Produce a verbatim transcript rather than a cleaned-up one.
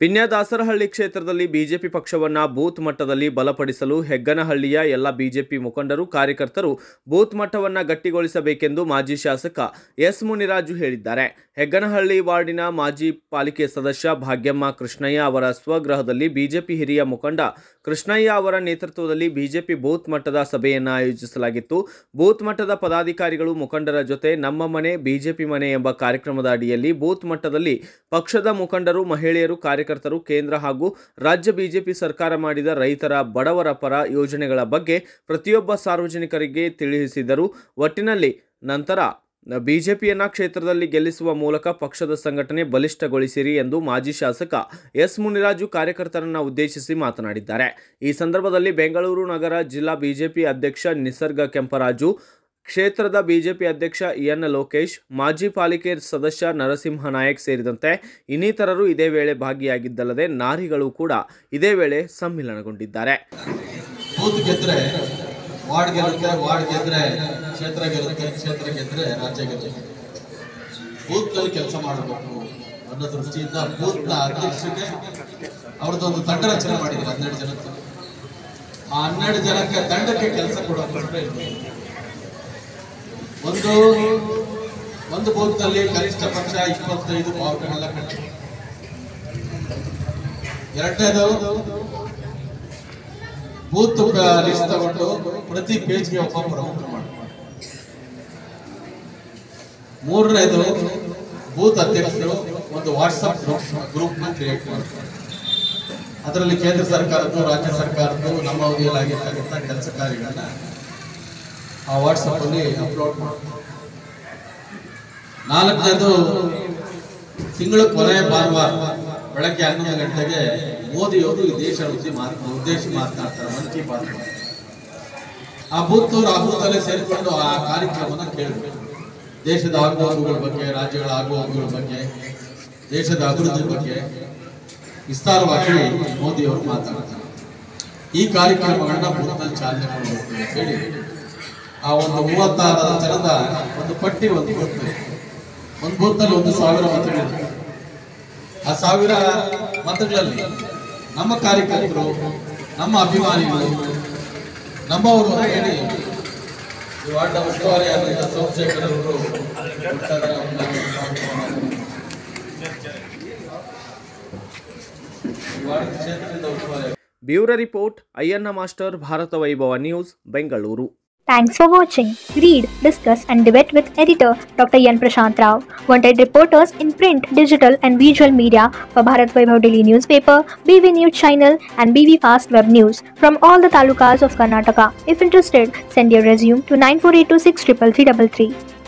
ಪಿನ್ಯ ದಾಸರಹಳ್ಳಿ ಕ್ಷೇತ್ರದಲ್ಲಿ ಬಿಜೆಪಿ ಪಕ್ಷವನ್ನ ಬೂತ್ ಮಟ್ಟದಲ್ಲಿ ಬಲಪಡಿಸಲು ಹೆಗ್ಗನಹಳ್ಳಿಯ ಎಲ್ಲ ಬಿಜೆಪಿ ಮುಖಂಡರು ಕಾರ್ಯಕರ್ತರು ಬೂತ್ ಮಟ್ಟವನ್ನ ಗಟ್ಟಿಗೊಳಿಸಬೇಕೆಂದು ಮಾಜಿ ಶಾಸಕ ಎಸ್ ಮುನಿರಾಜು ಹೇಳಿದ್ದಾರೆ. ಹೆಗ್ಗನಹಳ್ಳಿ ವಾರ್ಡಿನ ಮಾಜಿ ಪಾಲಿಕೆ ಸದಸ್ಯ ಭಾಗ್ಯಮ್ಮ ಕೃಷ್ಣಯ್ಯ ಅವರ ಸ್ವಗೃಹದಲ್ಲಿ ಬಿಜೆಪಿ ಹಿರಿಯ ಮುಖಂಡ ಕೃಷ್ಣಯ್ಯ ಅವರ ನೇತೃತ್ವದಲ್ಲಿ ಬಿಜೆಪಿ ಬೂತ್ ಮಟ್ಟದ ಸಭೆಯನ್ನು ಆಯೋಜಿಸಲಾಗಿತ್ತು. ಬೂತ್ ಮಟ್ಟದ ಪದಾಧಿಕಾರಿಗಳು ಮುಖಂಡರ ಜೊತೆ ನಮ್ಮ ಮನೆ ಬಿಜೆಪಿ ಮನೆ ಎಂಬ ಕಾರ್ಯಕ್ರಮದ ಅಡಿಯಲ್ಲಿ ಬೂತ್ ಮಟ್ಟದಲ್ಲಿ ಪಕ್ಷದ ಮುಖಂಡರು, ಮಹಿಳೆಯರು, ಕಾರ್ಯಕರ್ತರು ಕೇಂದ್ರ ಹಾಗೂ ರಾಜ್ಯ ಬಿಜೆಪಿ ಸರ್ಕಾರ ಮಾಡಿದ ರೈತರ, ಬಡವರ ಪರ ಯೋಜನೆಗಳ ಬಗ್ಗೆ ಪ್ರತಿಯೊಬ್ಬ ಸಾರ್ವಜನಿಕರಿಗೆ ತಿಳಿಸಿದರು. ಒಟ್ಟಿನಲ್ಲಿ ನಂತರ ಬಿಜೆಪಿಯನ್ನ ಕ್ಷೇತ್ರದಲ್ಲಿ ಗೆಲ್ಲಿಸುವ ಮೂಲಕ ಪಕ್ಷದ ಸಂಘಟನೆ ಬಲಿಷ್ಠಗೊಳಿಸಿರಿ ಎಂದು ಮಾಜಿ ಶಾಸಕ ಎಸ್ ಮುನಿರಾಜು ಕಾರ್ಯಕರ್ತರನ್ನು ಉದ್ದೇಶಿಸಿ ಮಾತನಾಡಿದ್ದಾರೆ. ಈ ಸಂದರ್ಭದಲ್ಲಿ ಬೆಂಗಳೂರು ನಗರ ಜಿಲ್ಲಾ ಬಿಜೆಪಿ ಅಧ್ಯಕ್ಷ ನಿಸರ್ಗ ಕೆಂಪರಾಜು, ಕ್ಷೇತ್ರದ ಬಿಜೆಪಿ ಅಧ್ಯಕ್ಷ ಎನ್ ಲೋಕೇಶ್, ಮಾಜಿ ಪಾಲಿಕೆ ಸದಸ್ಯ ನರಸಿಂಹ ನಾಯಕ್ ಸೇರಿದಂತೆ ಇನ್ನಿತರರು ಇದೇ ವೇಳೆ ಭಾಗಿಯಾಗಿದ್ದಲ್ಲದೆ ನಾರಿಗಳು ಕೂಡ ಇದೇ ವೇಳೆ ಸಮ್ಮಿಲನಗೊಂಡಿದ್ದಾರೆ. ವಾರ್ಡ್ ಗೆಲ್ಲುತ್ತೆ, ವಾರ್ಡ್ ಗೆದ್ರೆ ಕ್ಷೇತ್ರ ಗೆಲ್ಲುತ್ತೆ, ಕ್ಷೇತ್ರ ಗೆದ್ರೆ ರಾಜ್ಯ ಗೆಲ್ಲುತ್ತೆ. ಬೂತ್ ನಲ್ಲಿ ಕೆಲಸ ಮಾಡಬೇಕು ಅನ್ನೋ ದೃಷ್ಟಿಯಿಂದ ಬೂತ್ ನ ಅಧ್ಯಕ್ಷರಿಗೆ ಅವ್ರದ್ದೊಂದು ತಂಡ ರಚನೆ ಮಾಡಿದ್ರು. ಹನ್ನೆರಡು ಜನಕ್ಕೆ ಆ ಹನ್ನೆರಡು ಜನಕ್ಕೆ ತಂಡಕ್ಕೆ ಕೆಲಸ ಕೊಡೋಕೆ ಒಂದು ಒಂದು ಬೂತ್ ನಲ್ಲಿ ಕನಿಷ್ಠ ಪಕ್ಷ ಇಪ್ಪತ್ತೈದು ಪಾವತಿಗಳನ್ನ ಕಟ್ಟಿ, ಎರಡನೇದು ಬೂತ್ ಲಿಸ್ಟ್ ತಗೊಂಡು ಪ್ರತಿ ಪೇಜ್ಗೆ ಒಬ್ಬೊಬ್ಬರು ಮಾಡಿ, ಮೂರನೇದು ಬೂತ್ ಅಧ್ಯಕ್ಷರು ಒಂದು ವಾಟ್ಸಪ್ ಗ್ರೂಪ್ ನ ಕ್ರಿಯೇಟ್ ಮಾಡ್ತಾರೆ. ಅದರಲ್ಲಿ ಕೇಂದ್ರ ಸರ್ಕಾರದ್ದು, ರಾಜ್ಯ ಸರ್ಕಾರದ್ದು, ನಮ್ಮ ಅವಧಿಯಲ್ಲಾಗಿರ್ತಕ್ಕಂಥ ಕೆಲಸ ಕಾರ್ಯಗಳನ್ನ ಆ ವಾಟ್ಸಪ್ ಅಲ್ಲಿ ಅಪ್ಲೋಡ್ ಮಾಡ್ತಾರೆ. ನಾಲ್ಕನೇದು ತಿಂಗಳ ಕೊನೆಯ ಭಾನುವಾರ ಬೆಳಗ್ಗೆ ಹನ್ನೊಂದು ಗಂಟೆಗೆ ಮೋದಿಯವರು ಈ ದೇಶ ಉದ್ದೇಶ ಮಾತನಾಡ್ತಾರೆ, ಮನ್ ಕಿ ಬಾತ್. ಆ ಬೂತ್ ಆ ಬೂತಲ್ಲೇ ಸೇರಿಕೊಂಡು ಆ ಕಾರ್ಯಕ್ರಮನ ಕೇಳಬೇಕು. ದೇಶದ ಆಗುಹೋಗುಗಳ ಬಗ್ಗೆ, ರಾಜ್ಯಗಳ ಆಗುಹೋಗುಗಳ ಬಗ್ಗೆ, ದೇಶದ ಅಭಿವೃದ್ಧಿ ಬಗ್ಗೆ ವಿಸ್ತಾರವಾಗಿ ಮೋದಿಯವರು ಮಾತನಾಡ್ತಾರೆ. ಈ ಕಾರ್ಯಕ್ರಮಗಳನ್ನ ಬೂತ್ನಲ್ಲಿ ಚಾಲನೆ ಮಾಡಬೇಕು ಅಂತ ಹೇಳಿ ಆ ಒಂದು ಮೂವತ್ತಾರು ಜನದ ಒಂದು ಪಟ್ಟಿ ಒಂದು ಬೂತ್, ಒಂದು ಬೂತ್ನಲ್ಲಿ ಒಂದು ಸಾವಿರ ಮತಗಳಿದೆ. ಆ ಸಾವಿರ ಮತಗಳಲ್ಲಿ ನಮ್ಮ ಕಾರ್ಯಕರ್ತರು, ನಮ್ಮ ಅಭಿಮಾನಿಗಳು, ನಮ್ಮವರು ಹೇಳಿ ವಾರ್ಡ್ ಉಸ್ತುವಾರಿ ಆದಂತಹ ಸೋಮಶೇಖರವರು ಕ್ಷೇತ್ರದಿಂದ ಉಸ್ತುವಾರಿ. Bureau report Ayyanna master, Bharatha Vaibhava news, Bengaluru. Thanks for watching. Read, discuss and debate with editor Doctor Yan Prashant Rao. Wanted reporters in print, digital and visual media for Bharat Vaibhav Daily Newspaper, B V News Channel and B V Fast Web News from all the talukas of Karnataka. If interested, send your resume to nine four eight two six three three three three three.